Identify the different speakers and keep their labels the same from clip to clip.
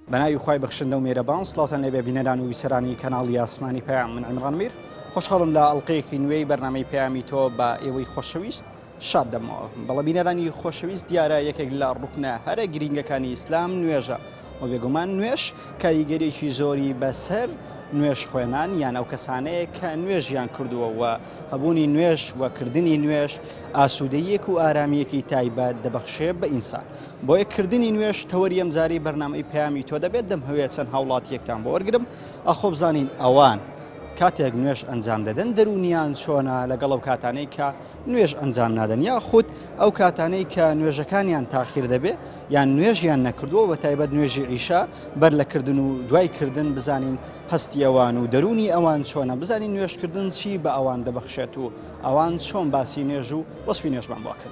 Speaker 1: بەناوی خوای بەخشندە و مێرەبان سڵاوتان لێبێ بینەران و ویسەرانی کەناڵی ئاسمانی پەیام من عیمران میر خۆشحاڵم لە ئەڵقەیەکی نوێی بەرنامەی پەیامی تۆ بە ئێوەی خۆشەویست شاد دەمەوە بەڵە بینەرانی خۆشەویست دیارە یەکێک لە ڕوکنە هەرە گرینگەکانی ئیسلام نوێژە و بێگومان نوێش کاریگەریەکی زۆری بەسەر نوێش خوێنان یان ئەو کەسانەیە کە نوێژیان کردووە و هەبوونی نوێش و کردنی نوێش ئاسوودەیەک و ئارامیەکی تایبەت دەبەخشێ بە ئینسان بۆ یەککردنی نوێش تەوەری ئەمجاری بەرنامەی پەیامی تۆ دەبێت دەمهەوێت چەند هاوڵاتیەکتان بۆ وەرگرم ئەخۆ بزانین ئەوان کاتێک نوێش ئەنجام دەدەن دەرونیان چۆنە لەگەڵ ئەو کاتانەی کە نوێژ ئەنجام نادەن یا خودت ئەو کاتانەی کە نوێژەکانیان تاخیر دەبێ یان نوێژیان نەکردووە بە تایبەت نوێژی عیشا بەر لەکردن و دوایکردن بزانین هەستی ئەوان و دەرونی ئەوان چۆنە بزانین نوێژکردن چی بە ئەوان دەبەخشێت و ئەوان چۆن باسی نوێژ و وەسفی نوێژمان بۆکرد.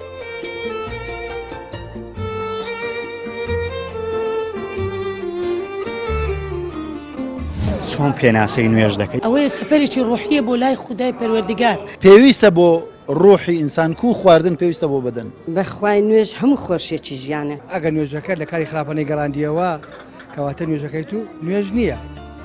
Speaker 1: چۆن پێناسەی نوێژ دەکەیت؟
Speaker 2: ئەوەیە سەفەرێکی ڕوحیە بۆ لای خودای پەروەردگار.
Speaker 3: پێویستە بۆ ڕوحی ئینسان و خواردن پێویستە بۆ بدەن.
Speaker 4: بەخوای نوێژ هەموو خۆشیێکی ژیانە.
Speaker 5: ئەگەر نوێژەکە لە کاری خراپەی گەڕاندیەوە کەواتە نوێژەکەیت و نوێژ نییە.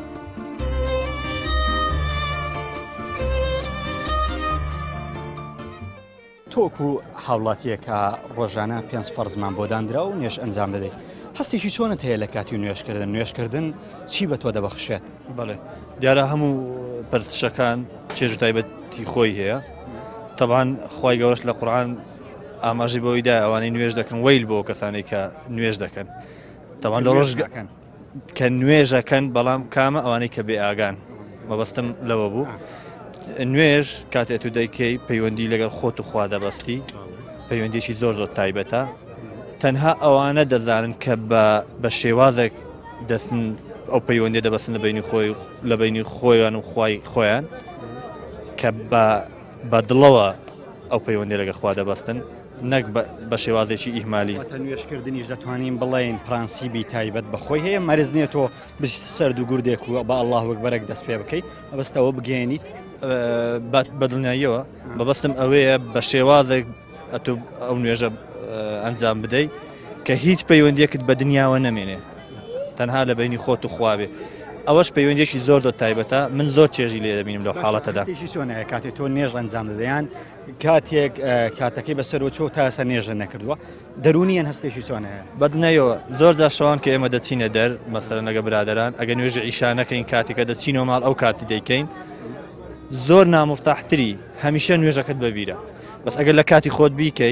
Speaker 1: تۆکو هاوڵاتیەکە ڕۆژانە پێنج فەرزمان بۆ دانرا و نوێژ ئەنجام دەدەیت. هەستێکی چۆنت هەیە لە کاتی نوێژکردن نوێژکردن چی بە تۆ دەبەخشێت؟
Speaker 6: بەڵێ دیارە هەموو پەرستشەکان چێژ و تایبەتی خۆی هەیە تەبعاً خوای گەورەش لە قورئان ئاماژەی بەوەی دایە ئەوانەی نوێژ دەکەن وەیل بۆ کەسانێک کە نوێژ دەکەن تەبعاً لە ڕۆژ کە نوێژەکەن بەڵام کامە ئەوانەی کە بێ ئاگان مەبەستم لەوە بوو نوێژ کاتێک تو دەیکەی پەیوەندی لەگەڵ خۆت و خوا دەبەستی پەیوەندیێکی زۆر تایبەتە تەنها ئەوانە دەزانن کە بە شێوازێک دەستن ئەو پەیوەندی دەبەستن لە بینی خۆیان و خوای خۆیان کە بە دڵەوە ئەو پەیوەندی لەگە خوا دەبەستن نەک بە شێوازێکی ئیهمالی.
Speaker 1: نوێژکردنیش دەتوانین بڵێن پرانسیبی تایبەت بەخۆی هەیە مەرز نییە تۆ سەرد و گوردێک و بە ئەڵڵاه وەکبەرێک دەست پێ بکەیت مەبەستەوە بگەێنیت
Speaker 6: بەدڵنیاییەوە مەبەستم ئەوەیە بە شێوازێک ئەو نوێژە ئەنجام بدەیت کە هیچ پەیوەندیەکت بە دنیاوە نەمێنێ تەنها لە بینی خۆت و خوابێ ئەوەش پەیوەندیێکی زۆر تایبەتە من زۆر چێژی لێ دەبینم لەو حاڵەتەدا.
Speaker 1: چۆنەیە کاتێک تۆ نوێژ ئەنجام دەدەیان کاتێک کاتەکەی بەسەر و چۆ تا ئێستا نوێژە نەکردووە دەرونیان هەستێکی چۆنەیە؟
Speaker 6: بەدنەیەوە زۆر جار شەوان کە ئێمە دەچینە دەر مەسەرەن لەگە برادەران ئەگە نوێژی عیشا نەکەین کاتێکە دەچینەوە ماڵ ئەو کاتی دەیکەین زۆر نامورتاحتری هەمیشە نوێژەکەت بەبیرە بەس ئەگەر لە کاتی خۆت بیکەی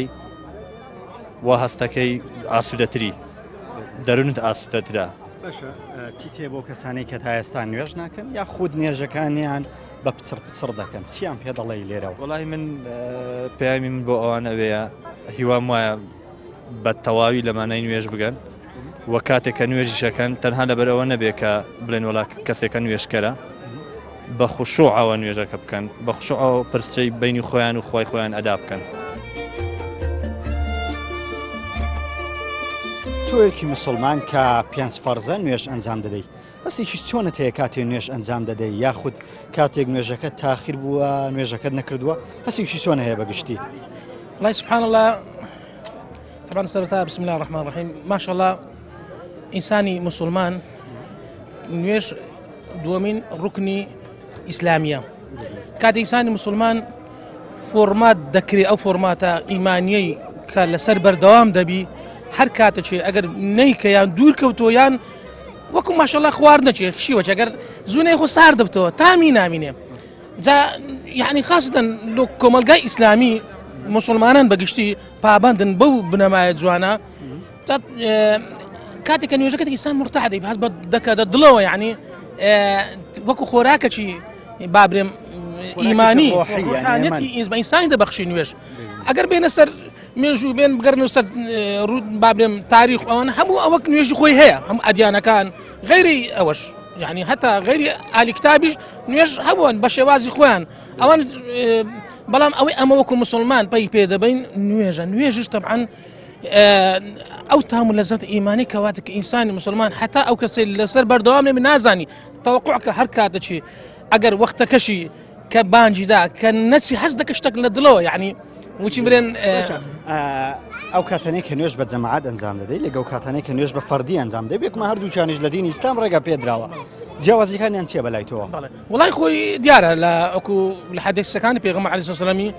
Speaker 6: وا هەستەکەی ئاسوودەتری دەرونت ئاسوودەترا.
Speaker 1: چی تێ بۆ کەسانی کە تا ئێستا نوێژ ناکەن یا خود نوێژەکانیان بە پچڕ دەکەن چیان پێ دەڵێ لێرەوە؟
Speaker 6: وەڵای من پەیامی من بۆ ئەوانەوەیە هیوام وایە بە تەواوی لەمانای نوێژ بگەن وە کاتێک کە نوێژیشەکەن تەنها لەبەرەوە نەبێ کە بڵێن وەڵا کەسێکە نوێژکەرە بە خوشوعەوە نوێژەکە بکەن بە خوشوعەوە پرسەی بینی خۆیان و خوای خۆیان ئەدا بکەن.
Speaker 1: تۆیەکی مسلمان کە پێنج فەرزە نوێژ ئەنجام دەدەیت هەستێکی چۆنت هەیە کاتێک نوێژ ئەنجام دەدەیت یاخود کاتێک نوێژەکە تاخیر بووە نوێژەکەت نەکردووە هەستێکی چۆن هەیە بەگشتی؟
Speaker 2: والله سبحان الله طبعا سەرەتا بسم الله الرحمن الرحیم ماشاء الله ئینسانی مسلمان نوێژ دووەمین ڕوکنی ئیسلامیە کاتی ئینسانی مسلمان فۆرمات دەکرێت ئەو فۆرماتە ئیمانیەی کە لەسەر بەردەوام دەبی هەر کاتەچێ ئەگەر نەیکەیان دوور کەوتۆیان وەکو ماشەڵڵا خوارد نەچێت شیوەچ ئەگەر زوونەی خۆ سار دەبتەوە تامی نامینێ جا یعنی خاستن لە کۆمەلگای ئیسلامی مسلمانان بەگشتی پابندن بەو بنەمایە جوانە کاتێک کە نوێژەکەت ئینسان مرتاح دەبێت هەست بە دەکە دڵەوە یعنی وەکو خۆراکەکی بابرێم ئیمانی ڕوحانیەتی بە ئینسانی دەبەخشی نوێژ ئەگەر بێنە سەر مێژوو بێن بگەڕنەوە سەر بابرێم تاریخ ئەوان هەموو ئەوەک نوێژی خۆی هەیە هەموو ئەدیانەکان غەیری ئەوەش یعنی هەتا غەیری ئالی کتابیش نوێژ هەبوون بە شێوازی خۆیان ئەوان بەڵام ئەوەی ئەمە وەکو مسلمان پێی دەبین نوێژش تەبعاً ئەو تام و لەزەت ئیمانی کەواتە کە ئینسانی مسلمان هەتا ئەو کەسێ لەسەر بەردەوام نێ نازانی تەوەقوعکە هەر کاتەچی ئەگەر وەختەکەشی کە بانجیدا کە نەچی هەست دەکە شتێک لە دڵەوە یعنی وچی برێن
Speaker 1: ئەو کاتانەی کە نوێژ بە جەماعەت ئەنجام دەدەیت لەگەڵ کاتانەی کە نوێژ بە فەردی ئەنجام دەدەیت بێکمە هەردووچانیش لە دینی ئیسلام ڕێگە پێدراوە جیاوازیەکانیان چییە بەلای تۆوە؟
Speaker 2: وڵای خۆی دیارە لە حەدیثەکانی پێغەمبەر عەلەیهی سەلام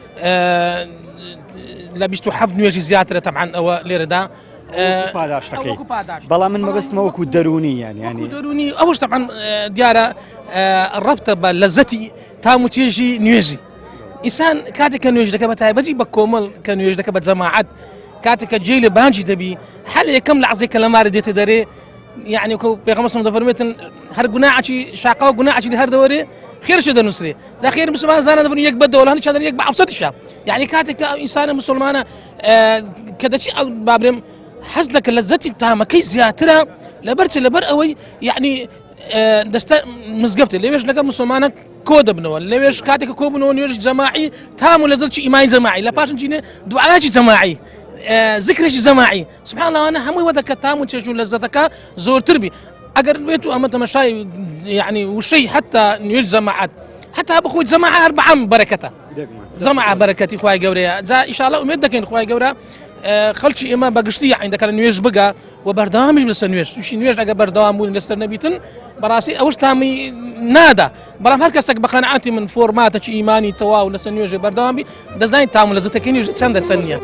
Speaker 2: لە 27 نوێژی زیاترە تەبعاً ئەوە لێرەدا
Speaker 1: پاداشتەکەی بەڵام من مەبەستمە وەکو دەرونی ینی
Speaker 2: دەرونی ئەوش تەبعاً دیارە ڕەبتە بە لەزەتی تام و چێژی نوێژی ئینسان کاتێک کە نوێژ دەکە بە تایبەتی بە کۆمەڵ کە نوێژ دەکە بە جەماعەت کاتێک کە جێی لە بانجی دەبی هەر یەکەم لەحزەیە کە لە مارە دێتە دەرێ يعني وكو بيغمر صلى الله عليه وسلم هر جناعتي شاقه وجناعتي هر دوري خير شو نسري ذا خير مسلمان زانا دفن يقبل دوله هني كذا يقبل أبسط الشاب يعني كاتك إنسان مسلمانة كذا شيء بابرم حزلك لذتي التامة كي زياترة لبرت لبر قوي يعني دست مزقفت ليش لقى مسلمانة كود ابنه ليش كاتك كود ابنه نيوش جماعي تام ولا ذلك إيمان جماعي لا باش نجينا دعاء جماعي ذكرش جماعي سبحان الله أنا هم ودك تام وتشجع لذتك زور تربي أجر بيتو أما تمشي يعني وشيء حتى نيوش جماعات حتى بخوي جماعة أربعة بركته جماعة بركتي خواي جوريا جا إن شاء الله أمدك إن خواي جورا خلشي إما بقشتي عندك النيوش بقى وبردامج بس النيوش وش نيوش أجا بردام ولسر نبيتن براسي أوش تامي نادا برام هركسك بقناعاتي من فورمات إيماني توا ولسر نيوش بردامي دزاين تام لزتك نيوش تسند سنية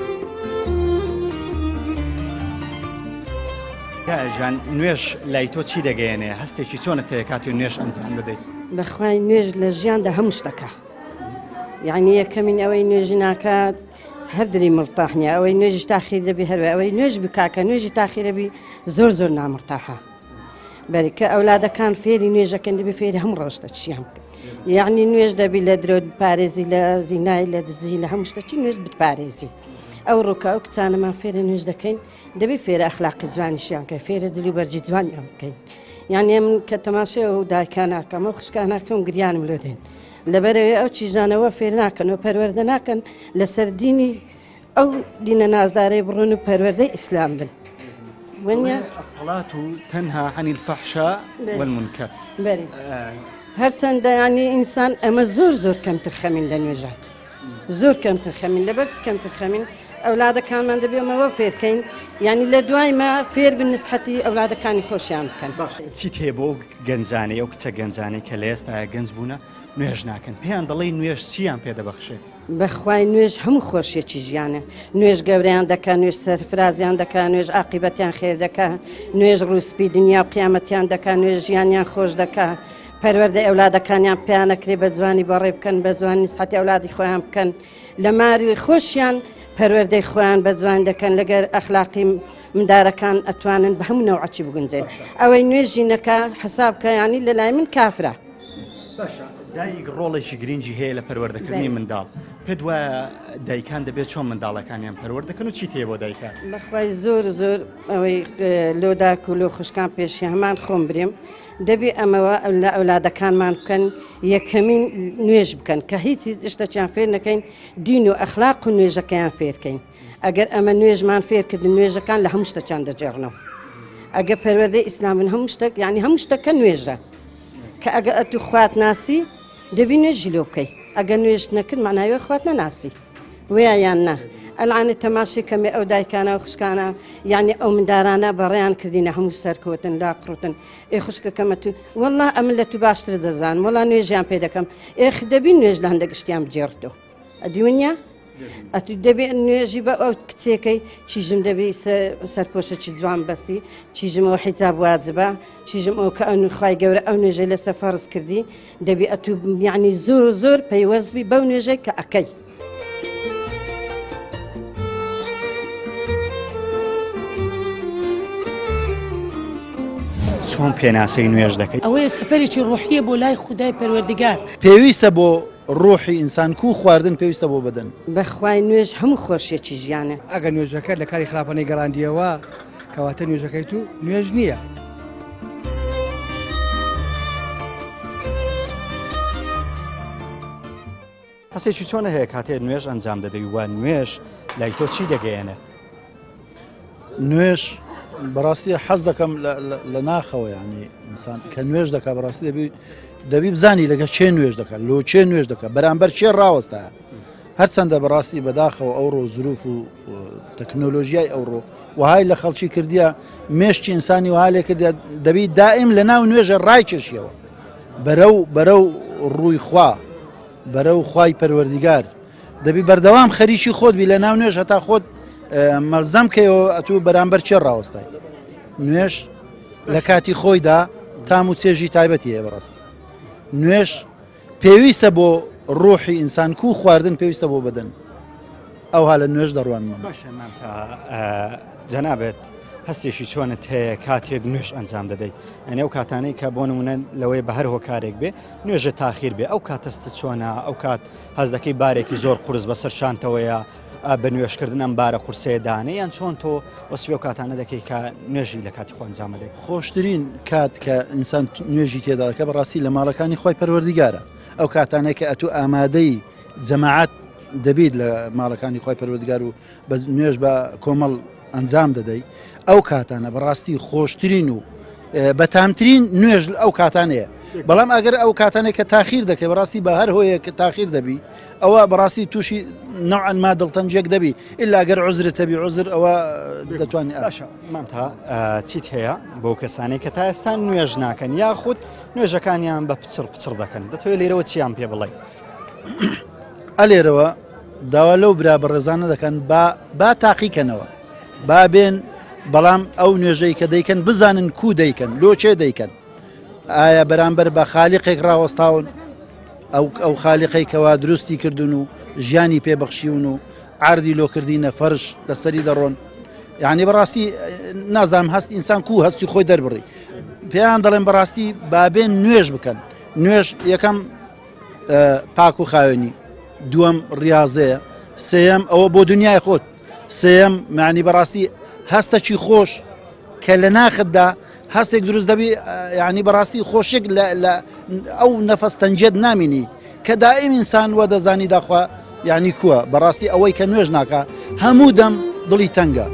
Speaker 1: جان نوێژ لای تۆ چی دەگەیەنێ هەستێکی چۆنە تەیە کاتی نوێژ ئەنجام بدەیت
Speaker 4: بەخوای نوێژ لە ژیاندا هەموو شتەکە یعنی یەکەمین ئەوەی نوێژی ناکات هەردری مڵتاح نییە ئەوەی نوێژی تاخیر دەبی هەروە ئەوەی نوێژ بکاکە نوێژی تاخیرەبی زۆر زۆر نامرتاحە بەریکە ئەولادەکان فێری نوێژەکەن دەبی فێری هەموو ڕۆژتە چیان بکەن یعنی نوێژ دەبی لە درۆ پارێزی لە زینای لە دزی لە هەموو شتەکی نوێژ بتپارێزی ئەو ڕووکە ئەو کچانەمان فێرە نوێژ دەکەین دەبی فێرە ئەخلاقی جوانیشیان کە فێرە دلی و بەرجی جوانیان بکەین یعنی من کە تەماشای ئەو دایکان ناکەم ئەو خوشکان ناکەم گریانم لۆ دێن لەبەرەوەی ئەو چیژانەوە فێر ناکەن و پەروەردە ناکەن لەسەر دینی ئەو دینە نازدارەی بڕۆن و پەروەردەی ئیسلام بن
Speaker 1: الصلاة تنهى عن الفحشاء والمنكر
Speaker 4: بەری هەرچەندە ینی ئینسان ئەمە زۆر زۆر کەمتر خەمین لە نوێژان زۆر کەمتر خەمین لەبەر کەمتر خەمین ئەولادەکانمان دەبێمەوە فێرکەین ینی لە دوایمە فێر بن نسحەتی ئەولادەکانی خۆشیان بکەن
Speaker 1: چیت هەیە بۆ گەنجانەی ئەو کچە گەنجانەی کە لە ئێستا گەنج بوونە نوێژ ناکەن پێیان دەڵێ نوێژ چیان پێدەبەخشێت
Speaker 4: بەخوای نوێژ هەموو خۆشیەکی ژیانە نوێژ گەورەیان دەکات نوێژ سەرفرازیان دەکات نوێژ عاقیبەتیان خێر دەکات نوێژ ڕووسپی دنیا و قیامەتیان دەکات نوێژ ژیانیان خۆش دەکات پەروەردەی ئەولادەکانیان پێیانەکرێ بە جوانی بەڕێ بکەن بە جوانی نسحەتی ئەولادی خۆیان بکەن لە ماروی خۆشیان پەروەردەی خۆیان بە جوان دەکەن لەگەر ئەخلاقی مندارەکان ئەتوانن بە هەموو نەوعەچی بگونجێن ئەوەی نوێژی نەکا حساب کە ینی لە لای من کافرە
Speaker 1: دایک ڕۆڵێکی گرنگی هەیە لە پەروەردەکردنی منداڵ پێت وایە دایکان دەبێت چۆن منداڵەکانیان پەروەردەکەن و چی تێ بۆ دایکان
Speaker 4: بەخوای زۆر زۆر ئەوەی لۆداک و لۆ خوشکان پێشی هەمان خۆم برێم دەبێ ئەمەوە لە ئەولادەکانمان بکەن یەکەمین نوێژ بکەن کە هیچ شتێکیان فێر نەکەین دین و ئەخلاق و نوێژەکەیان فێرکەین ئەگەر ئەمە نوێژمان فێرکردن نوێژەکان لە هەموو شتەکان دەجێڕنەوە ئەگە پەروەردەی ئیسلامن هەموو شتێک یعنی هەموو شتەکە نوێژە کە ئەگە ئەتو خوات ناسی دەبی نوێژی لۆ بکەی ئەگە نوێژ نەکرد معناوی خوات نەناسی وەیە یان نا ئەلعانێ تەماشی کەمێ ئەو دایکانە و خوشکانە یعنی ئەو مندارانە بەڕێیان کردینە هەموو سەرکەوتن لاقڕوتن ئێ خوشکەکەمە تو وەڵا ئەمن لە تو باشتر دەزان وەڵا نوێژیان پێ دەکەم ئێخ دەبی نوێژ لە هەندێک شتیان بجێڕتەوە ئەدیونیا ئەتو دەبێ نوێژی بە ئەو کچێکەی چیژم دەبی سەرپۆشەکی جوان بەستی چیژمەوە حیجاب واجبە چیژم ئەو کە ئەوخوای گەورە ئەو نوێژەی لەسەر فەرز کردی دەبی ئەتو یعنی زۆر زۆر پەیوەستبی بەو نوێژەی کە ئەکەی
Speaker 1: چۆن پێناسەی نوێژ دەکەیت
Speaker 7: ئەوەیە سەفەرێکی ڕوحیە بۆ لای خودای پەروەردگار
Speaker 3: پێویستە بۆ ڕۆحی ئینسان کو خواردن پێویستە بۆ بدەن
Speaker 4: بەخوای نوێژ هەموو خۆشیەکی ژیانە
Speaker 5: ئەگە نوێژەکە لە کاری خراپەنەی گەڕاندیەوە کەواتە نوێژەکەی تو نوێژ نییە
Speaker 1: هەسێکی چۆنە هەیە کاتێ نوێژ ئەنجام دەدەی وە نوێژ لای تۆ چی دەگەیەنێ
Speaker 3: نوێژ بەڕاستی حەز دەکەم لە ناخەوە ینی ئینسان کە نوێژ دەکا بەڕاستی دەبی بزانی لەگە چێ نوێژ دەکات لۆ چێ نوێژ دەکات بەرامبەر چێ ڕاوەستایە هەرچەندە بەڕاستی بەداخەوە ئەوڕۆ زروف و تەکنۆلۆژیای ئەوڕۆ وهای لە خەڵکی کردیە مێشتی ئینسانی وهالێکە دەبی دائیم لە ناو نوێژە ڕای کێشیەوە بەرەو ڕووی خوا بەرەو خوای پەروەردیگار دەبی بەردەوام خەریکی خۆت بی لە ناو نوێژ هەتا خۆت مەلزەم کەیەوە ئەتوو بەرامبەر چێ ڕاوەستای نوێژ لە کاتی خۆیدا تام و چێژی تایبەتی هەیە بەڕاستی نوێژ پێویستە بۆ ڕۆحی ئینسان و خواردن پێویستە بۆ بەدەن ئەوها لە نوێژ دەڕوانمە
Speaker 1: جەنابێت هەستێکی چۆنت هەیە کاتێک نوێژ ئەنجام دەدەیت ئەنێ ئەو کاتانەی کە بۆ نمونە لەوەی بە هەر هۆکارێک بێ نوێژە تاخیر بێ ئەو کاتەستە چۆنە ئەو کات هەز دەکەی بارێکی زۆر قورس بەسەر شانتەوەیە بە نوێشکردن ئەم بارە قورسەیەدانە یان چۆن تۆ وەسفی و کاتانە دەکەی کە نوێژی لە کاتی خۆ ئەنجام دەدەیت
Speaker 3: خۆشترین کات کە ئینسان نوێژی تێدا دەکە بەڕاستی لە ماڵەکانی خۆی پەروەردیگارە ئەو کاتانەی کە ئەتوو ئامادەی جەماعەت دەبیت لە ماڵەکانی خۆی پەروەردیگار و بە نوێژ بە کۆمەڵ ئەنجام دەدەی ئەو کاتانە بەڕاستی خۆشترین و بەتامترین نوێژ ئەو کاتانەیە بەڵام ئەگەر ئەو کاتانێک کە تاخیر دەکەی بەڕاستی بە هەر هۆیە کە تاخیر دەبی ئەوە بەڕاستی تووشی نوعا ما دڵتەنجێک دەبی ئللا ئەگەر عوزرت هەبی عوزر ئەوە دەتوانێت
Speaker 1: مامتا چیت هەیە بۆ کەسانی کە تا ئێستا نوێژ ناکەن یاخود نوێژەکانیان بە پچڕ دەکەن دەتوێت لێرەوە چیان پێ بڵێ
Speaker 3: ئەلێرەوە داوا لەو برا بەڕێزانە دەکەن با تاقیکەنەوە با بێن بەڵام ئەو نوێژەی کە دەیکەن بزانن کو دەیکەن لۆچێ دەیکەن ئایا بەرامبەر بە خالیقێک ڕاوەستاون ئەو خالیقەی کەوا دروستی کردن و ژیانی پێبەخشیون و عاردی لۆکردینە فەرش لەسەری دەڕۆن یعنی بەڕاستی نازام هەست ئینسان کو هەستی خۆی دەربڕی پێیان دەڵێن بەڕاستی بابێن نوێژ بکەن نوێژ یەکەم پاک و خاوێنی دووەم ڕاضەیە سێەم ئەوە بۆ دنیای خۆت سێەم معنی بەڕاستی هەستەکی خۆش کە لە ناخدا هەستێک دروست دەبی یعنی بەڕاستی خۆشێک لە ئەو نەفەس تەنجێت نامینی کە دائیم ئینسان وە دەزانی داخوا یعنی کووە بەڕاستی ئەوەی کە نوێژ ناکە هەموو دەم دڵی تەنگە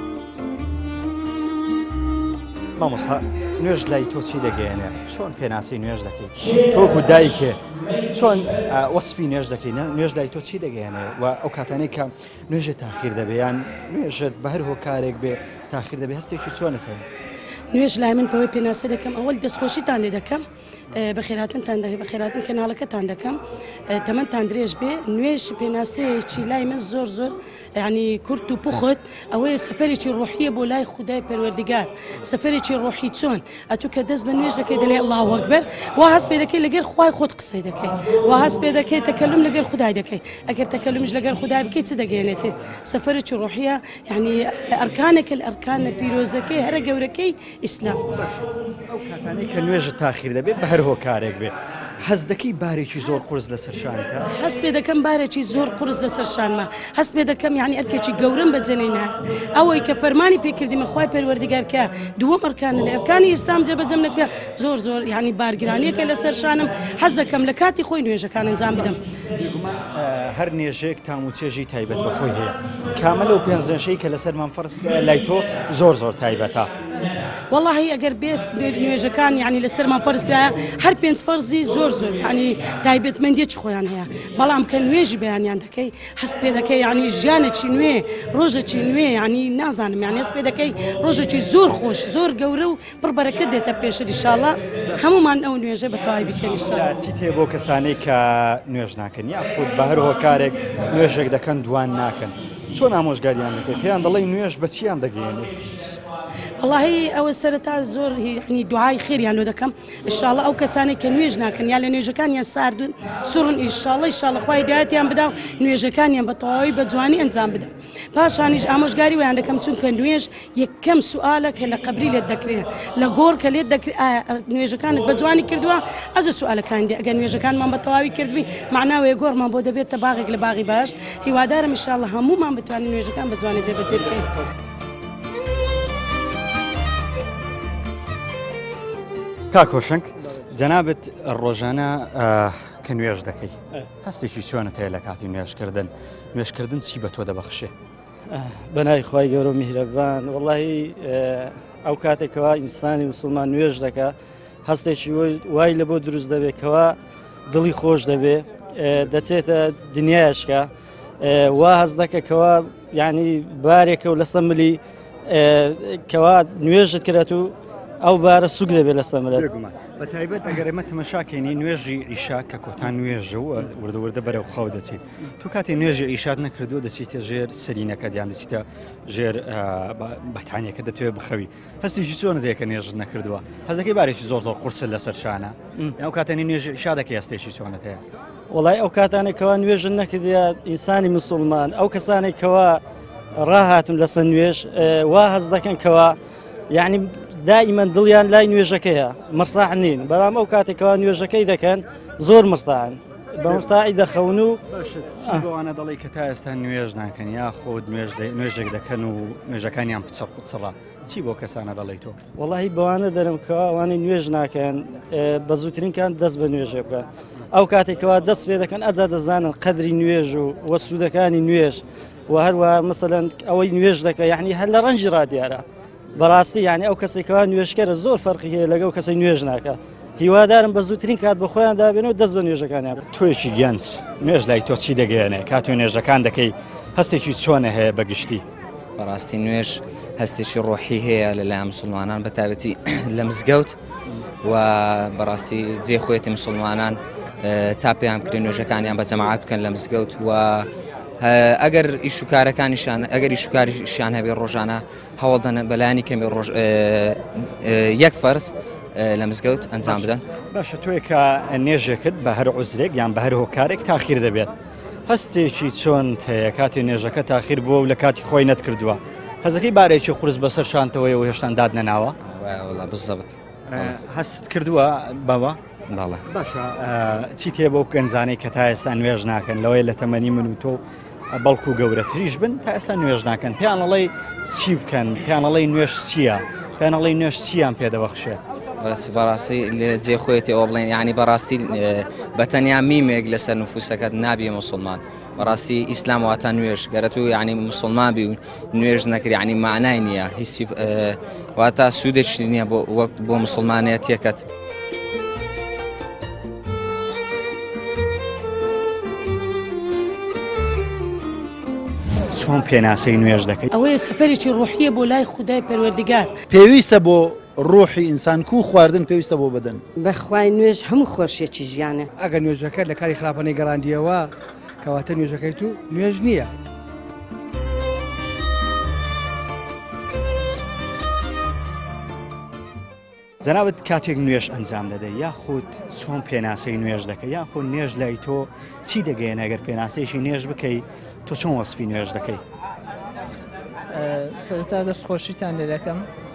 Speaker 1: مامۆستا نوێژ لای تۆ چی دەگەیەنێ چۆن پێناسی نوێژ دەکەیت تۆکو دایکێ چۆن وەسفی نوێژ دەکەی نوێژ لای تۆ چی دەگەیەنێ و ئەو کاتانەی کە نوێژە تاخیر دەبیان نوێژت بە هەر هۆکارێک بێ تاخیر دەبێ هەستێکی چۆنت هەیە
Speaker 7: نوێژ لای من بەوەی پێناسە دەکەم ئەوەل دەستخۆشیتان لێ دەکەم بەخێراتنتان دەکەی بەخێراتن کەناڵەکەتان دەکەم تەمەتان درێژ بێ نوێژ پێناسەیەکی لای من زۆر يعني كرت وبخت أو سفرتي الروحية بولاي خداي پروردگار سفرتي الروحي تون أتو كدز بنويج لكي دلي الله أكبر وهاس بيدكي لغير خواي خود قصي دكي وهاس بيدكي تكلم لغير خداي دكي أكر تكلمش لغير خداي بكي تدقينتي سفرتي الروحية يعني أركانك الأركان بيروزكي هرقا وركي إسلام
Speaker 1: أو كاتاني كنويج التاخير دبي بهر هو كارك بي حەز دەکەی بارێکی زۆر قورس لەسەر شانتە
Speaker 7: هەست پێ دەکەم بارێکی زۆر قورس لەسەر شانمە هەست پێ دەکەم یعنی ئەرکێکی گەورم بەجێنێنە ئەوەی کە فەرمانی پێکردیمە خوای پەروەردگار کە دووەم ئەرکانە لە ئەرکانی ئیسلام جێبەجەم نەکرا زۆر یعنی بارگرانیەکە لەسەر شانم حەز دەکەم لە کاتی خۆی نوێژەکان ئەنجام بدەم
Speaker 1: هەر نێژێک تاموچێژی تایبەت بەخۆی هەیە کامەلە و پێنجشەی کە لەسەرمان فەرز لای تۆ زۆر تایبەتە
Speaker 7: والله ئەگەر بێست نوێژەکان یعنی لەسەرمان فەرز کرایە هەر پێنج فەرزی زۆر یعنی تایبەتمەندیەکی خۆیان هەیە بەڵام کە نوێژی بەیانیان دەکەی هەست پێ دەکەی یعنی ژیانێکی نوێ ڕۆژێکی نوێ یعنی نازانم یعنی هەست پێ دەکەی ڕۆژێکی زۆر خۆش زۆر گەورە و پڕبەرەکەت دێتە پێشە ئینشاڵڵا هەمومان ئەو نوێژە بەتەواوی بکەین ئینشاڵڵا
Speaker 1: چیت هەیە بۆ کەسانەی کە نوێژ ناکەن یاخود بە هەر هۆکارێک نوێژێک دەکەن دوان ناکەن چۆن ئامۆژگاریان دەکەیت پێیان دەڵێی نوێژ بە چیان دەگەیەنێت
Speaker 7: والله ئەوە سەرەتا زۆر یعنی دوعای خێریان لۆ دەکەم ئینشاڵڵا ئەو کەسانێک کە نوێژ ناکەن یا لە نوێژەکانیان ساردون سوڕن ئینشاڵڵا خوای هدایەتیان بدا و نوێژەکانیان بە تەواوی بە جوانی ئەنجام بدەن پاشانیش ئامۆژگاری ویان دەکەم چونکە نوێژ یەکەم سوالە کە لە قەبری لێت دەکرێت لە گۆڕ کە لێت دەکرێت نوێژەکانت بە جوانی کردووە ئەزە سوالەکان دی ئەگەر نوێژەکانمان بە تەواوی کردبی معناوەیە گۆڕمان بۆ دەبێتە باغێک لە باغی باش هیوادارم ئینشاڵڵا هەموومان بتوانین نوێژەکان بە جوانی جێبەجێ بکەین
Speaker 1: کاکۆشنگ جەنابەت ڕۆژانە کە نوێژ دەکەی هەستێکی چۆنت هەیە لە کاتی نوێژکردن چی بە تۆ دەبەخشێ
Speaker 8: بەنای خوای گەورە و میهرەبان وەڵاهی ئەو کاتێکەوە ئینسانی موسڵمان نوێژ دەکا هەستێکی وای لە بۆ دروست دەبێت کەوا دڵی خۆش دەبێ دەچێتە دنیایشکە وا هەز دەکەکەوە یعنی بارێکە و لە سەملی کەوا نوێژت کرێت و ئەو بارە سوک دەبێت لە سەمرێت
Speaker 1: بە تایبەت ئەگەر ئێمە تەمەشاکەینی نوێژی ئیشا کە کۆتان نوێژە و وردەوردە بەرەو خەو دەچیت تو کاتی نوێژی ئیشات نەکردو دەچیتە ژێر سەرینەکە دیان دەچیتە ژێر بەتانیەکە دەتوێت بخەوی هەستێکی چۆن دەیەکە نوێژت نەکردووە هەزەکەی بارێکی زۆر زۆر قورسە لەسەر شانە ئەو کاتانی نوێژ ئیشا دەکە هەستێکی چۆنت هەیە
Speaker 8: وڵای ئەو کاتانێکەوە نوێژن نەکردیا ئینسانی مسلمان ئەو کەسانێکەوە ڕاهاتون لەسەر نوێژ وا هەز دەکەنکەوە یعنی دائما دڵیان لای نوێژەکەیە مرتاح نین بەڵام ئەو کاتێکەوە نوێژەکەی دەکەن زۆر مرتاحن بە مرتاحی دەخەون و
Speaker 1: بەوانە دەڵی کە تا ئێستا نوێژ ناکەن یا خۆت نوێژێک دەکەن و نوێژەکانیان پچڕا چی بۆ کەسانە دەڵی تۆ
Speaker 8: وەڵاهی بەوانە دەرمکەوە ئەوانەی نوێژ ناکەن بە زووترین کان دەست بە نوێژێ بکەن ئەو کاتێکەوە دەست پێ دەکەن ئەجا دەزانن قەدری نوێژ و وەسوودەکانی نوێژ و هەروە مەسەلەن ئەوەی نوێژ دەکە یعنی هەر لە ڕەنجی ڕادیارە بەڕاستی یعنی ئەو کەسێکەوە نوێژکەرە زۆر فەرقی هەیە لەگەڵ کەسەی نوێژ ناکە هیوادارم بە زووترین کات بە خۆیان دابێنەوە دەست بە نوێژەکانیان
Speaker 1: توێکی گەنج نوێژ لای تۆ چی دەگەێنێ کاتوی نوێژەکان دەکەی هەستێکی چۆنە هەیە بەگشتی
Speaker 9: بەڕاستی نوێژ هەستێکی ڕۆحی هەیە لەلایەن مسلمانان بە تایبەتی لە مزگەوت و بەڕاستی جێ خۆیەتی مسلمانان تا پێیان کرێ نوێژەکانیان بە جەماعەت بکەن لە مزگەوت و ئەگەر ئیشوکارەکانیشان ئەگەر ئیشوکاریشیان هەبێ ڕۆژانە هەوڵدەنە بەلایانی کەمی یەک فەرز لە مزگەوت ئەنجام بدەن
Speaker 1: باشە توێ کە نێژێکت بە هەر عوزرێک یان بە هەر هۆکارێک تاخیر دەبێت هەستێکی چۆن هەیە کاتی نێژەکە تاخیر بووە و لە کاتی خۆی نەتکردووە هەزەکەی بارێکی قورس بەسەر شانتەوەی و هێشتان داد نەناوە
Speaker 9: بزەبت
Speaker 1: هەست کردووە بەوە
Speaker 9: باڵە
Speaker 1: باشە چی تێ بۆ گەنجانەی کە تا ئێستا نوێژ ناکەن لەوەی لە تەمەنی من و تۆ بەڵکو و گەورەتریش بن تا ئێستا نوێژ ناکەن پێیانەڵی چی بکەن پێیانەڵی نوێژ چییە پێیانەڵی نوێژ چییان پێدەبەخشێ
Speaker 9: بەڕاستی لە جێ خۆیەتی ئەوە بڵێن یعنی بەڕاستی بەتەنیا میمێک لەسەر نفوسەکەت نابێ مسلمان بەڕاستی ئیسلام واتە نوێژ گەرە تو یعنی مسلمان بی و نوێژ نەکرد یعنی معنای نییە هیچی واتە سوودێکی نییە بۆ مسلمانەتیەکەت
Speaker 1: چۆن پێناسەی نوێژ دەکەیت
Speaker 7: ئەوەیە سەفەرێکی ڕۆحیە بۆ لای خودای پەروەردگار
Speaker 3: پێویستە بۆ ڕۆحی ئینسان کو خواردن پێویستە بۆ بدەن
Speaker 4: بەخوای نوێژ هەموو خۆشیێکی ژیانە
Speaker 5: ئەگەر نوێژەکە لە کاری خراپەی گەڕاندیەوە کەواتە نوێژەکەیت و نوێژ نییە
Speaker 1: جەنابەت کاتێک نوێژ ئەنجام دەدەی یا خۆت چۆن پێناسەی نوێژ دەکەی یا خۆ نوێژ لای تۆ چی دەگەێنە ئەگەر پێناسەیەکی نوێژ بکەی تۆ چۆن وەسفی نوێژ دەکەی
Speaker 10: سەرەتا دەستخۆشیتان لێ دەکەم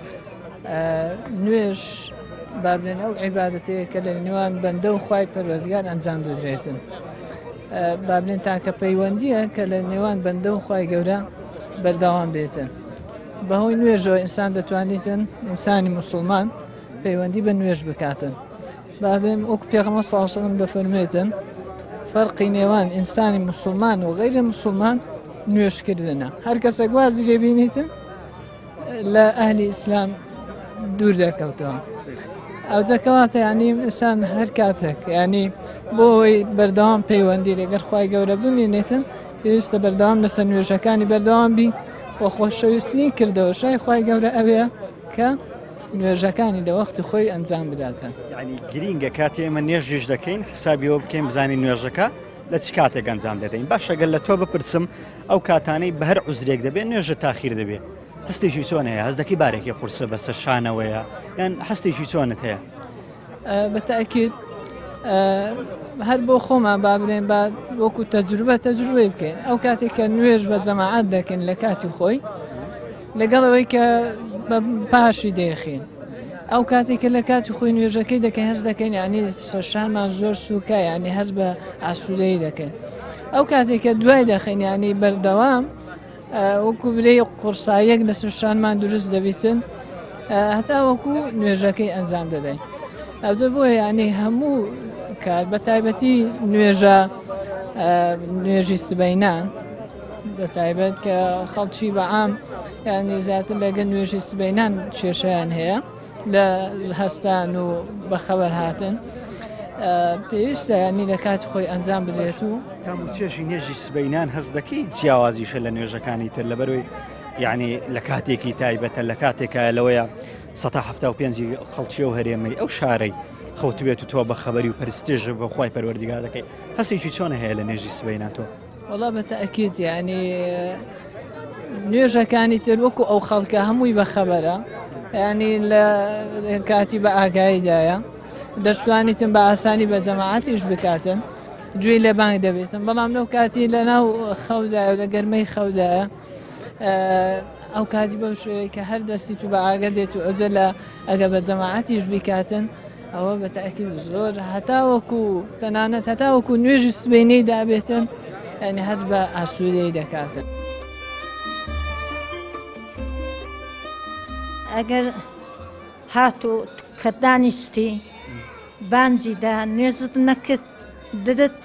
Speaker 10: نوێژ بابرێن ئەو عیبادەتەیە کە لە نێوان بەندە و خوای پەروەردگار ئەنجام دەدرێتن بابلێن تاکە پەیوەندیە کە لە نێوان بەندە و خوای گەورە بەردەوام بێتن بەهۆی نوێژەوە ئینسان دەتوانێتن ئینسانی مسلمان پەیوەندی بە نوێژ بکاتن بابێن وەکو پێغەمبەر صلی الله علیه و سەلەم دەفەرمێتن فەرقی نێوان ئینسانی مسلمان و غەیری مسلمان نوێژکردنە هەر کەسێک وازی لێبینیتن لە ئەهلی ئیسلام دوور دەکەوتەوە ئەو دەکەواتە یعنی ئینسان هەر کاتێک ینی بۆی بەردەوام پەیوەندی لەگەر خوای گەورە بمێنێتن پێویستە بەردەوام لەسەر نوێژەکانی بەردەوام بی و خۆشەویستی کردەوە شای خوای گەورە ئەوەیە کە نوێژەکانی لە وەختی خۆی ئەنجام بداتن
Speaker 1: یعنی گرینگە کاتی ئێمە نوێژیش دەکەین حسابیەوە بکەین بزانین نوێژەکە لە چ کاتێک ئەنجام دەدەین باش ئەگەر لە تۆ بپرسم ئەو کاتانەی بە هەر عوزرێک دەبێت نوێژە تاخیر دەبێت هەستێکی چۆن هەیە هەست دەکەی بارێکی قورسە بەسەر شانەوەیە یان هەستێکی چۆنت هەیە
Speaker 10: بەتاکید هەر بۆ خۆمان بابرێن با وەکو تەجروبەی بکەین ئەو کاتێک کە نوێژ بە جەماعەت دەکەین لە کاتی خۆی لەگەڵەوەی کە پاشی دەیەخین ئەو کاتێک کە لە کاتی خۆی نوێژەکەی دەکەین هەست دەکەین ینی سەرشانمان زۆر سووکە ینی هەست بە ئاسوودەیی دەکەین ئەو کاتێک کە دوای دەخین ینی بەردەوام وەکو برەی قورسایەک لە سەرشانمان دروست دەبیتن هەتا وەکو نوێژەکەی ئەنجام دەدەین ئەوجە بۆیە ینی هەموو کار بە تایبەتی نوێژی سبەینان بە تایبەت کە خەڵکی بەعام ینی زیاتر لەگەڵ نوێژی سبەینان کێشەیان هەیە لە هەستان و بەخەبەر هاتن پێویستە ینی لە کاتی خۆی ئەنجام بدرێت و
Speaker 1: تامچێژی نێژی سبەینان هەست دەکەی جیاوازیشە لە نوێژەکانی تر لەبەروی یعنی لە کاتێکی تایبەتە لە کاتێکە لەوەیە 1970 خەڵکی و هەرێمەی ئەو شارەی خەوتبێت و تۆ بە خەبەری و پەرستێژ بە خۆی پەروەردیگار دەکەی هەستێکی چۆنە هەیە لە نێژی سبەینان تۆ؟
Speaker 10: وەڵا بەتەئەکید ینی نوێژەکانی تر وەکو ئەو خەڵکە هەمووی بە خەبەرە ینی لە کاتی بە ئاگاییدایە دەشتوانیتن بە ئاسانی بە جەماعەتیش بکاتن گوێی لە بانگ دەبێتن بەڵام لەو کاتی لە ناو خەودایە و لە گەرمەی خەودایە ئەو کاتی بەو شوەیە کە هەر دەستی تو بە ئاگەر دێت و ئەوجە لە ئەگە بە جەماعەتیش بیکاتن ئەوە بەتەئەکید زۆر هەتاوەکو تەنانەت هەتاوەکو نوێژی سبەینەی دابێتن ینی هەست بە ئاسوودەی دەکاتن.
Speaker 11: ئەگەر هاتو کە دانیشتی بانجیدا نوێژت نەکرد دەدت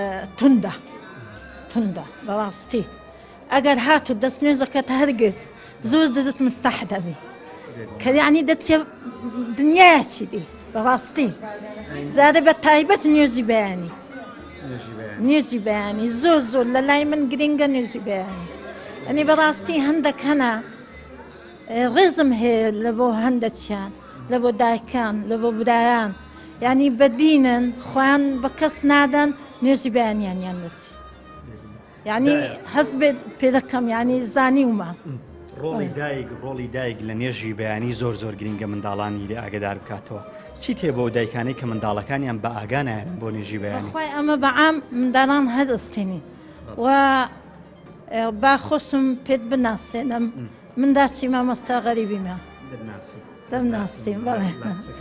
Speaker 11: توندە بەڕاستی ئەگەر هاتو دەست نوێژەکەت هەرگرت زۆر دەدت مرتاح دەبی کە یعنی دەچێ دنیایەکی دی بەڕاستی زارە بە تایبەت نوێژی بەیانی زۆر لە لای من گرنگە نوێژی بەیانی ئەنی بەڕاستی هەندێک هەنا ڕێزم هەیە لە بۆ هەندێکیان لە بۆ دایکان لە بۆ برایان ینی بەدینن خۆیان بە کەس نادەن نوێژی بەیانیان بچی ینی هەست بێت پێ دەکەم ینی زانی ومە
Speaker 1: ڕۆڵی دایک لە نێژی بەیانی زۆر گرنگە منداڵانی لێ ئاگدار بکاتەوە چی تێ بۆ دایکانەی کە منداڵەکانیان بە ئاگانایەن بۆ نێژی بەیانی
Speaker 11: خۆی ئەمە بەعام منداڵان هەدەستێنی و با خۆشم پێت بناسێنم من داچی مامۆستا غەریبیمە دەمناستیم بەڵێ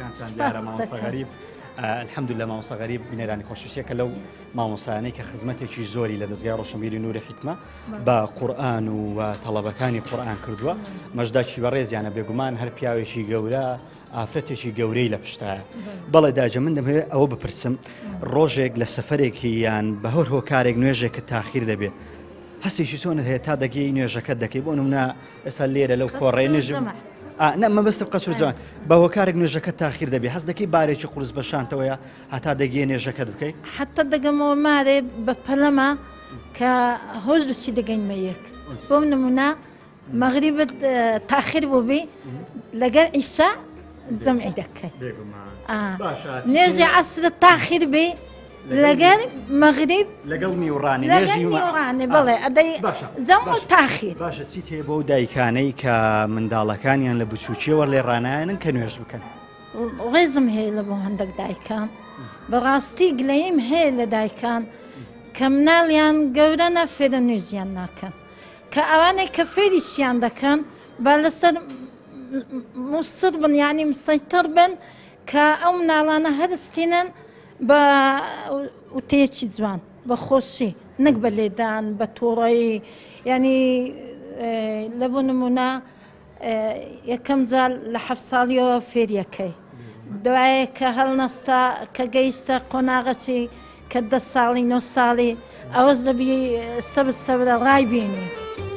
Speaker 1: الحەمدولillah مامۆستا غەریب بینەرانی خۆشویستیەکە لەو مامۆسایانەی کە خزمەتێکی زۆری لە دەستگای ڕۆشنبیری نوری حیکمە بە قورئان و تەڵەبەکانی قورئان کردووە مەژداکی بەڕێزیانە بێگومان هەر پیاوێکی گەورە ئافرەتێکی گەورەی لە پشتایە بەڵێ داجە من دەمەوێت ئەوە بپرسم ڕۆژێک لە سەفەرێکی یان بە هۆر هۆکارێک نوێژێکە تاخیر دەبێت هەستێکی چۆنت هەیە تا دەگەی نوێژەکەت دەکەی بۆ نمونە ئێستا لێرە لەو کۆڕێ نوێژ مەبەستە بقەسوور جوان بە هۆکارێک نوێژەکە تاخیر دەبێت هەست دەکەی بارێکی قورس بەشانتەوەیە هەتا دەگەی نوێژەکەت بکەیت
Speaker 11: حتا دەگەمەوە مارێ بە پەلەمە کە هۆز دوچی دەگەینمە یەک بۆ نمونە مەغریبت تاخیر بووبی لەگەر ئیشا جەمعی دەکەی نوێژی عەسرت تاخیر بی لەگەر مەغریب
Speaker 1: لەگەڵ میوڕانی
Speaker 11: بڵێ ئەدەی جەم و تاخیر
Speaker 1: باشە چی تێ بۆ دایکانەی کە منداڵەکانیان لە بچووکیەوە لێ ڕانایەنن کە نوێژ بکەن
Speaker 11: ڕێزم هەیە لە بۆ هەندێک دایکان بەڕاستی گلەیم هەیە لە دایکان کە مناڵیان گەورە نەفێرە نوێژیان ناکەن کە ئەوانەی کە فێریشیان دەکەن با لەسەر موسر بن یعنی مسەیتر بن کە ئەو مناڵانە هەرستینن بە وتەیەکی جوان بە خۆشی نەک بە لێدان بە تۆڕایی ینی لە بۆ نمونە یەکەم جار لە 7 ساڵیەوە فێریەکەی دوایە کە هەڵنەستا کە گەیشتە قۆناغەچی کە 10 ساڵی 9 ساڵی ئەوەش دەبی سەبرە ڕای بینی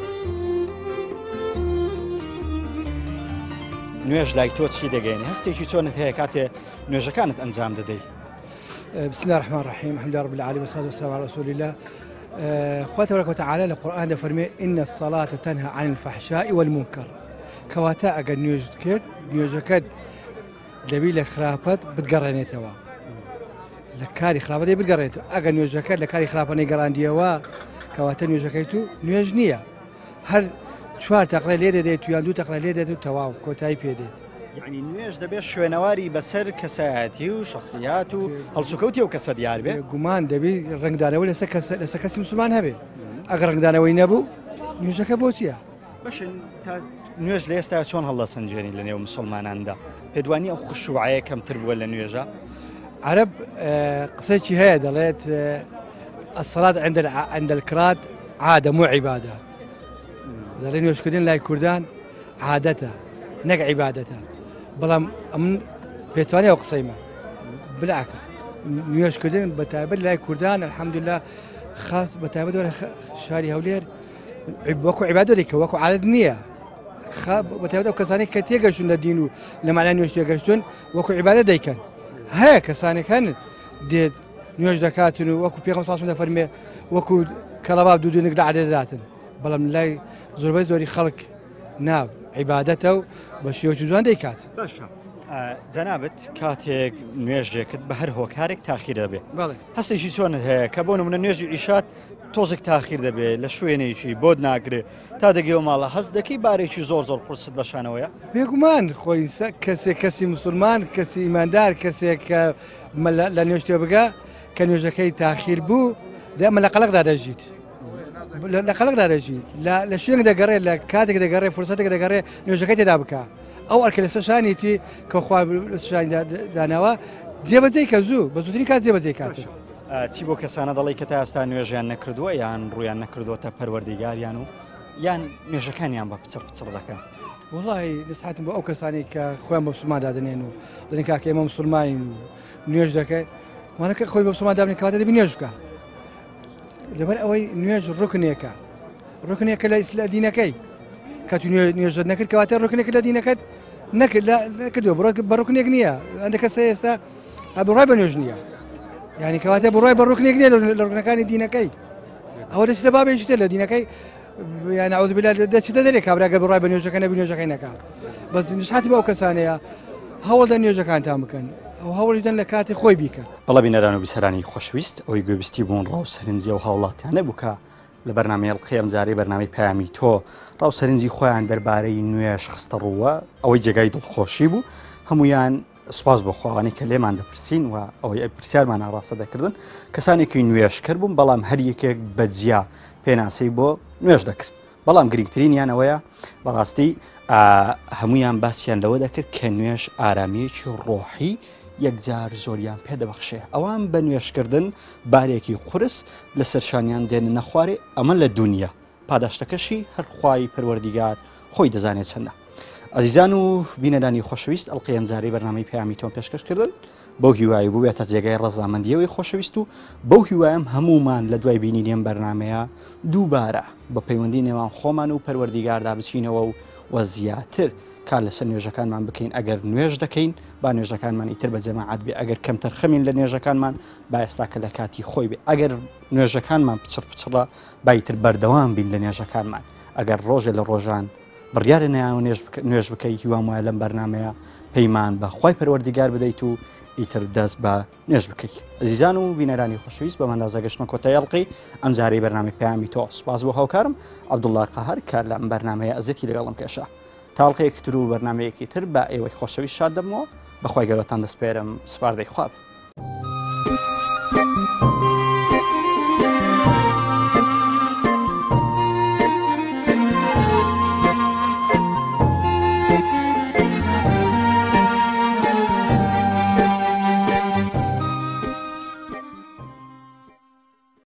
Speaker 1: نوێژ لای تۆ چی دەگەینی هەستێکی چۆنت هەیە کاتێ نوێژەکانت ئەنجام دەدەی
Speaker 5: بسم الله الرحمن الرحيم الحمد لله رب العالمين والصلاة والسلام على رسول الله خواه تبارك وتعالى القرآن ده فرمي إن الصلاة تنهى عن الفحشاء والمنكر كواتا أجر نيوجد كرد نيوجد دبي لك خرافات بتقرني توا لكاري خرافات دي بتقرني توا أجر نيوجد كرد لكاري خرافات نيجران ديوا كواتا نيوجد كيتو نيوجنية هر شوار تقرأ ليدة دي تياندو تقرأ ليدة دي تواو كوتاي بيدي
Speaker 1: یعنی نوێژ دەبێت شوێنەواری بەسەر کەسایەتی و شخصیات و هەڵسوکەوتی و کەسە دیار بێ
Speaker 5: گومان دەبی ڕنگدانەوەی لەسەر کەسی مسلمان هەبێ ئەگەر ڕنگدانەوەی نەبوو نوێژەکە بۆ چییە؟
Speaker 1: باشن تا نوێژ لە ئێستا چۆن هەڵە سنجێنی لە نێو مسلماناندا پێدوانی ئەو خوشوعەیە کەمتر بووە لە نوێژە
Speaker 5: عەرەب قسەیەکی هەیە دەڵێت الصلاة عند الكراد عادة مو عبادة دەڵێ نوێژکردن لای کوردان عادەتە نەک عیبادەتە بەڵام ئەمن پێتوانێ ئەو قسەیمە بالعکس نوێژکردن بە تایبەت لای کوردان الحەمدوللا خاص بە تایبەت وەرە شاری هەولێر وەکو عیبادەتێکە وەکو عادەت نییە بە تایبەت ئەو کەسانی کە تێگەشتون لە دین و لە معنای نوێژ تێگەشتون وەکو عیبادەت دەیکەن هەیە کەسانێک هەن دێت نوێژ دەکاتن و وەکو پێغەمبەر سڵ دەفەرمێ وەکو کەڵەباب دوودونێک لە عادەداتن بەڵام لای زۆربەی زۆری خەڵک ناب عیبادەتە و بە شێوەی جوان دەیکات.
Speaker 1: جەنابەت کاتێک نوێژێکت بە هەر هۆکارێک تاخیر دەبێت هەستێکی چۆنت هەیە کە بۆ نمونە نوێژی ئیشات تۆزێک تاخیر دەبێت لە شوێنێکی بۆت ناگرێت تا دەگەوە ماڵە هەست دەکەی بارێکی زۆر زۆر قورست بەشانەوەیە
Speaker 5: بێگومان خۆی کەسی مسلمان کەسی ئیماندار کەسێک کە لە نوێژتێ بگە کە نوێژەکەی تاخیر بوو دەمە لە قەلەقدا دەژیت لە قەلەقدا دەژیت لە شوێنێک دەگەڕێت لە کاتێک دەگەڕێت فرسەتێک دەگەڕێت نوێژەکەی تێدا بکە ئەو ئەرکە لە سەشانیتی کە خوا شانی داناوە جێبەجێ کە زوو بە زووترین کات جێبەجێ کاتێ
Speaker 1: چی بۆ کەسانە دەڵی کە تا ئێستا نوێژیان نەکردووە یان ڕویان نەکردوتە پەروەردیگاریان و یان نوێژەکانیان بە پچڕ پچڕ دەکەن
Speaker 5: وڵی دەسحاتم بە ئەو کەسانی کە خۆیان بە مسلمان دادنێن و دەڵێن کاکە ئێمە مسلمانین و نوێژ دەکەن وانەکە خۆی بە مسلمان دابنێت کەواتە دەبی نوێژ بکە لەبەر ئەوەی نوێژ ڕوکنێکە ڕوکنێکە لە دینەکەی کە تو نوێژت نەکرد کەواتە ڕوکنێک لە دینەکەت نەکردووە بە ڕوکنێک نییە ئەندە کەسە ئێستا بڕای بە نوێژ نییە یعنی کەواتە بڕای بە ڕوکنێک نییە لە ڕوکنەکانی دینەکەی ئەوە دەچێتە بابێژتە لە دینەکەی یان عەوذ بالله دەچێتە دەرێ کابراگە بڕای بە نوێژەکە نەبی نوێژەکەی نەکات بەس نوێژهاتی بە ئەو کەسانەیە هەوڵدە نوێژەکانتان بکەن ئەو هەوڵیدەن لە کاتی خۆی بیکەن.
Speaker 1: بەڵێ بینەران و بیسەرانی خۆشەویست ئەوەی گوێبیستی بوون ڕاوسەرنجی و هاوڵاتیان نەبوو کە لە بەرنامەی ئەڵقەی ئەمجارەی بەرنامەی پەیامی تۆ ڕاوسەرنجی خۆیان دەربارەی نوێژ خستە ڕووە ئەوەی جێگای دڵخۆشی بوو هەمویان سوپاس بۆ خواوانەی کە لێمان دەپرسین و ئەوەی پرسیارمان ئاڕاستە دەکردن کەسانێکی نوێژ کرد بوون بەڵام هەر یەکێک بەجیا پێناسەی بۆ نوێژ دەکرد بەڵام گرنگترینیان ئەوەیە بەڕاستی هەمویان باسییان لەوە دەکرد کە نوێژ ئارامەیەکی ڕۆحی یەکجار زۆریان پێدەبەخشێ ئەوان بە نوێشکردن بارێکی قورس لە سەرشانیان دێنە نەخوارێ ئەمە لە دنیا پاداشتەکەشی هەرخوای پەروەردیگار خۆی دەزانێت چەندە. ئەزیزان و بینەدانی خۆشەویست ئەڵقەی ئەمجارەی بەرنامەی پەیامی تۆم پێشکەشکردن بەو هیوای بوو بێتە جێگای ڕەزامەندیەوەی خۆشەویست و بەو هیوایم هەمومان لە دوای بینینێم بەرنمەیە دووبارە بە پەیوەندی نێوان خۆمان و پەروەردیگاردا بچینەوە و زیاتر کار لەسەر نوێژەکانمان بکەین ئەگەر نوێژ دەکەین با نوێژەکانمان ئیتر بە جەماعەت بێ ئەگەر کەم تەرخەمین لە نوێژەکانمان با ئێستاکە لە کاتی خۆی بێ ئەگەر نوێژەکانمان پچڕ پچڕە با ئیتر بەردەوام بین لە نوێژەکانمان ئەگەر ڕۆژێ لە ڕۆژان بڕیارە نەیان نوێژ بکەیت هیوام وایە لەم بەرنمەیە پەیمان بە خوای پەروەردیگار بدەیت و ئیتر دەست بە نوێژ بکەیت. ئەزیزان و بینەرانی خۆشەویست بە مەندازەگەشتمە کۆتای ئەڵقەی ئەمجارەی بەرنامەی پەیامی تۆ سوپاس بۆ هاوکارم عەبدوڵڵا قەهەر کە لەم بەرنمەیە ئەزەتی لەگەڵم کێشا تاڵقەیەکی تر و بەرنمەیەکی تر بە ئێوەی خۆشەویست شاد دەبمەوە بەخوای گەورەتان دەسپێرم سپاردەی خواب.